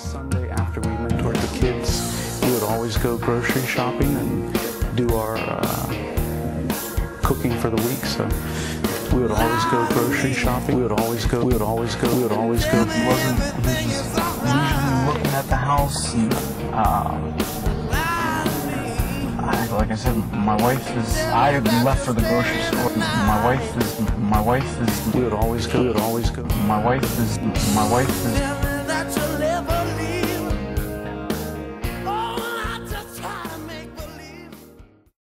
Sunday after we mentored the kids, we would always go grocery shopping and do our cooking for the week. So we would always go grocery shopping. We would always go. He wasn't usually looking at the house. Like I said, my wife is. I left for the grocery store. My wife is. We would always go. My wife is.